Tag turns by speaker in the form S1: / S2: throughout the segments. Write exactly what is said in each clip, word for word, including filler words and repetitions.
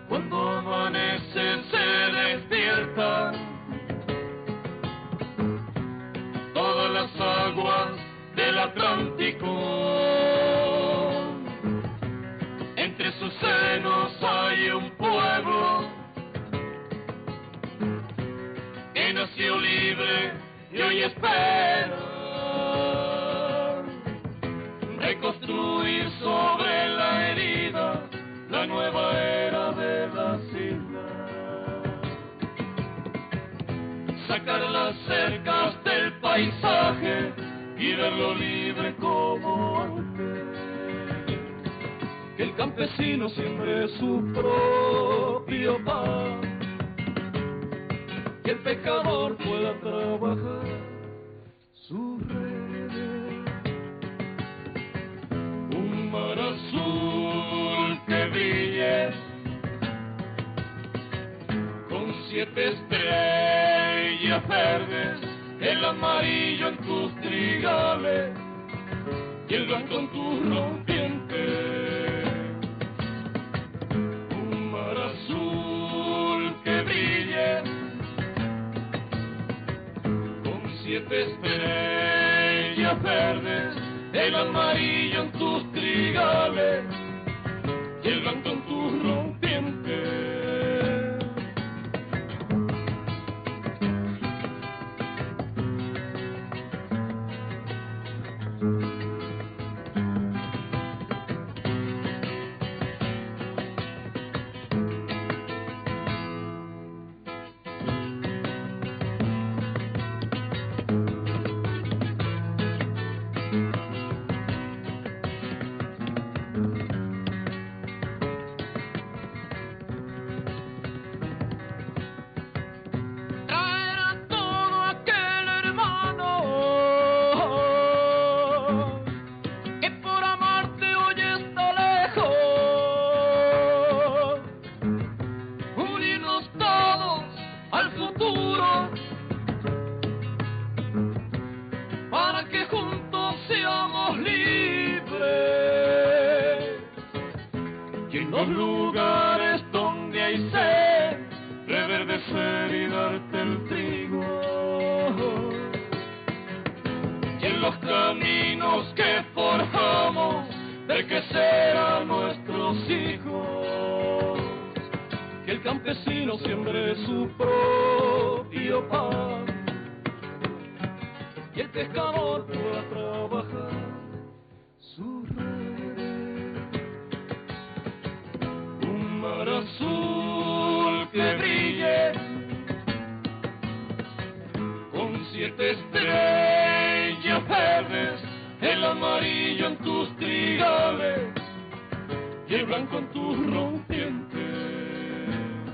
S1: Cuando amanece se despierta todas las aguas del Atlántico. Entre sus senos hay un pueblo que nació libre y hoy espera reconstruir sobre la herida la nueva era de las islas, sacar las cercas del paisaje y verlo libre como antes, que el campesino siembre su propio pan, que el pescador pueda trabajar su red, un mar azul que brille con siete estrellas verdes, el amarillo en tus trigales y el blanco en tus rompientes, un mar azul que brille con siete estrellas verdes, el amarillo en tus trigales y el blanco en tus rompientes. Los lugares donde hay sed, reverdecer y darte el trigo, y en los caminos que forjamos, ver que serán nuestros hijos, que el campesino siembre su propio pan, y el pescador pueda trabajar su red. Mar azul que brille con siete estrellas verdes, el amarillo en tus trigales y el blanco en tus rompientes,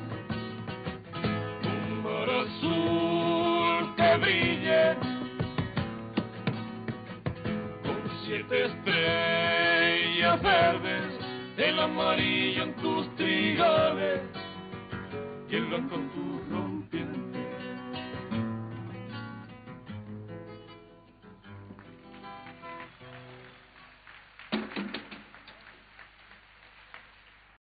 S1: un mar azul que brille con siete estrellas verdes, el amarillo en tus trigales y el blanco en tus rompientes.